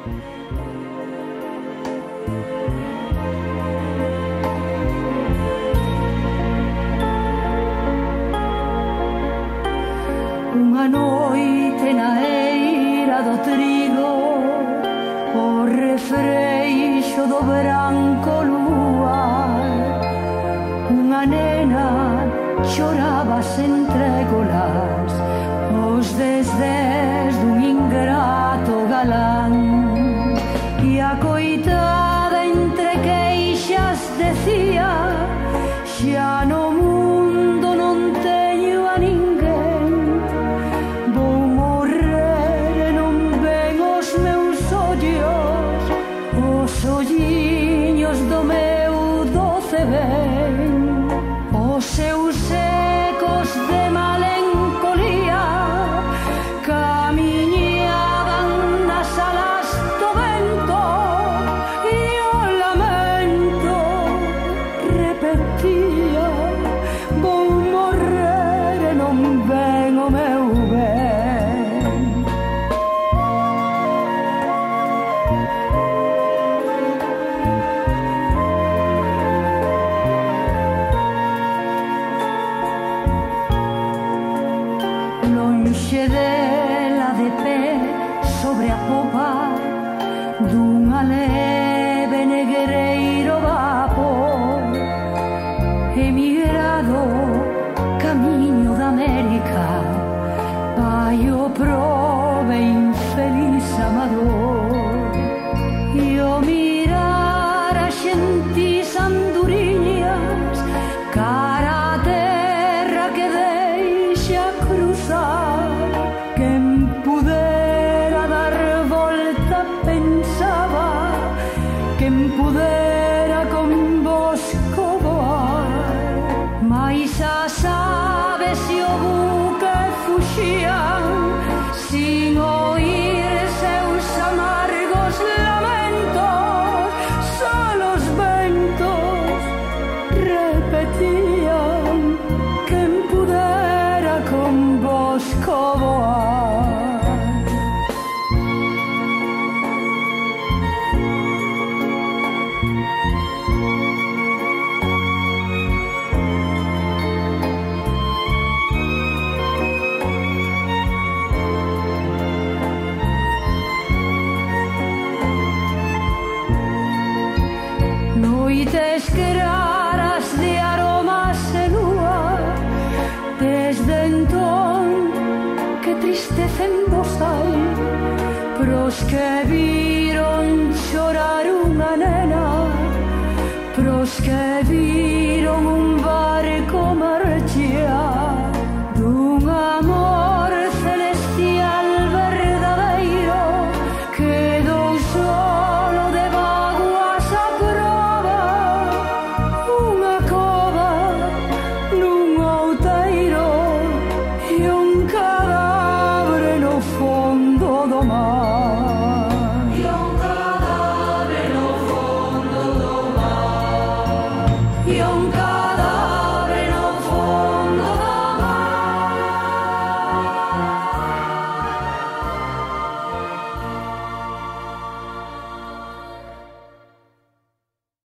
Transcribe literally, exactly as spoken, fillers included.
Unha noite na eira do trigo, o refreixo do branco luar, unha nena choraba sen trégolas os desdés dun ingrato galán, e a coitada entre queixas decía: xa no mundo non teño a ninguén, vou morrer e non ven os meus ollos, os olliños do meu doce ben, os seus ecos de malencolía camiñaban nas alas do vento, e o lamento repetía: vou morrer e non ven o meu ben. Lonxe dela de pé sobre a popa dunha leve negreiro vapor, emigrado camiño da América, vai o probe infeliz amador, e o mirar as xentis anduriñas cara a terra que deixa cruzar. Quen pudera dar volta pensaba, quen pudera con vosco voar, mais as aves e o buque fuxían sin oír seus amargos lamentos, só os ventos repetían: quen pudera con vosco voar. Noites claras de aromas e lúa, desde entón que tristeza en vos hai, pros que viron chorar unha nena, pros que viron un barco mar